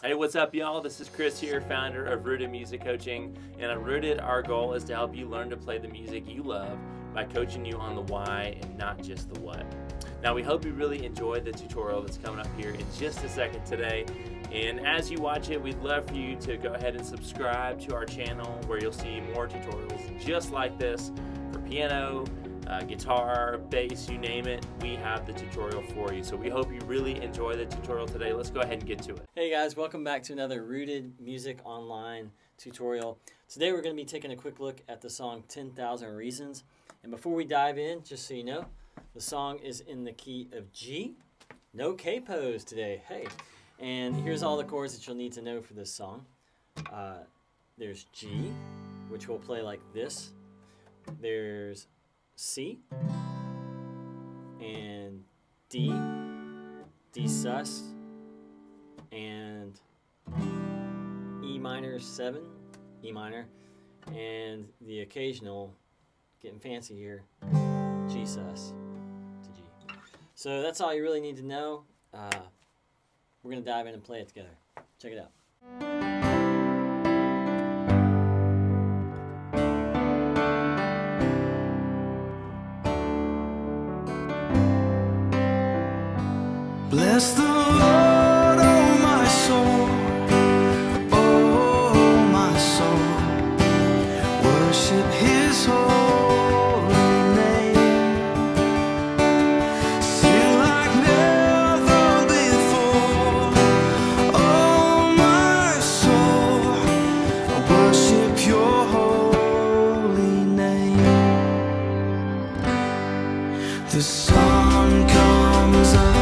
Hey, what's up, y'all? This is Chris here, founder of Rooted Music Coaching. And at Rooted, our goal is to help you learn to play the music you love by coaching you on the why and not just the what. Now, we hope you really enjoyed the tutorial that's coming up here in just a second today. And as you watch it, we'd love for you to go ahead and subscribe to our channel where you'll see more tutorials just like this for piano, guitar, bass, you name it. We have the tutorial for you. So we hope you really enjoy the tutorial today. Let's go ahead and get to it. Hey guys, welcome back to another Rooted Music Online tutorial. Today we're going to be taking a quick look at the song 10,000 Reasons. And before we dive in, just so you know, the song is in the key of G. No K-pose today. Hey. And here's all the chords that you'll need to know for this song. There's G, which will play like this. There's C and D, D sus, and E minor 7, E minor, and the occasional, getting fancy here, G sus to G. So that's all you really need to know. We're going to dive in and play it together. Check it out. Bless the Lord, oh my soul, oh my soul, worship His holy name, sing like never before, oh my soul, worship Your holy name. The sun comes up,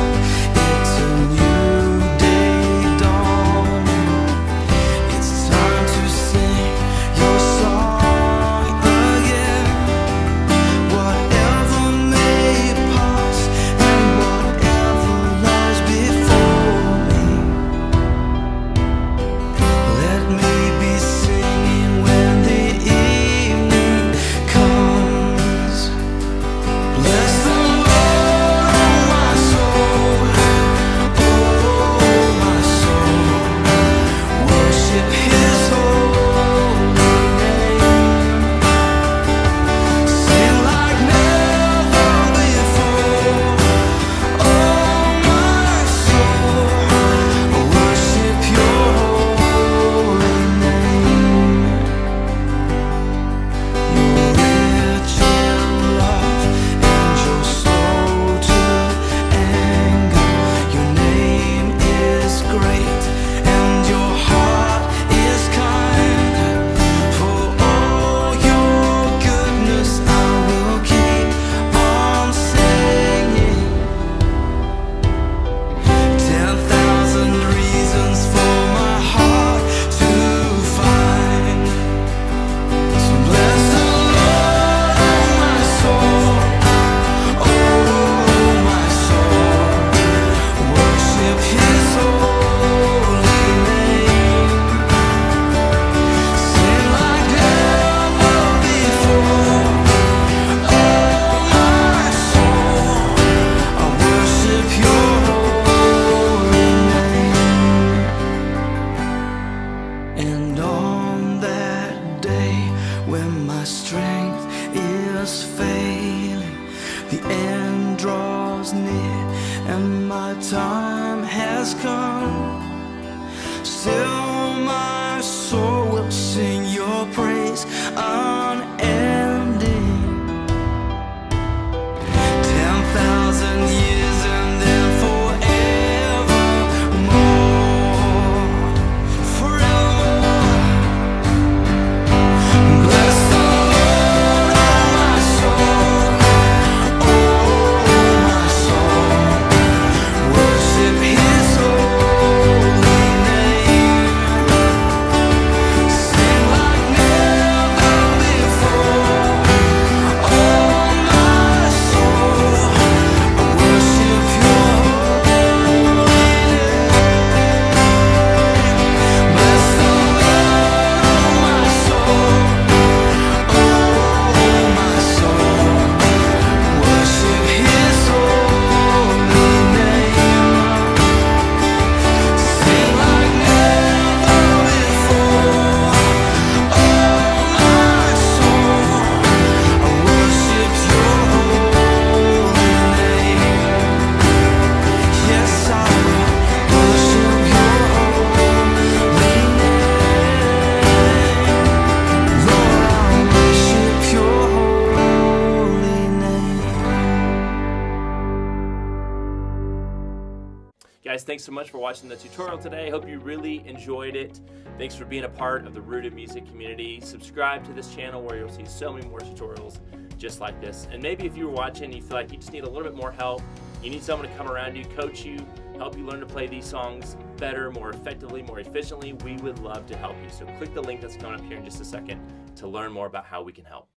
and my time has come. Still my soul will sing Your praise unending. 10,000 years and then forevermore, forevermore. Bless the Lord, oh my soul, oh my soul, worship His holy name, sing like never before. Guys, thanks so much for watching the tutorial today. Hope you really enjoyed it. Thanks for being a part of the Rooted Music community. Subscribe to this channel where you'll see so many more tutorials just like this. And maybe if you were watching and you feel like you just need a little bit more help, you need someone to come around you, coach you, help you learn to play these songs better, more effectively, more efficiently, we would love to help you. So click the link that's coming up here in just a second to learn more about how we can help.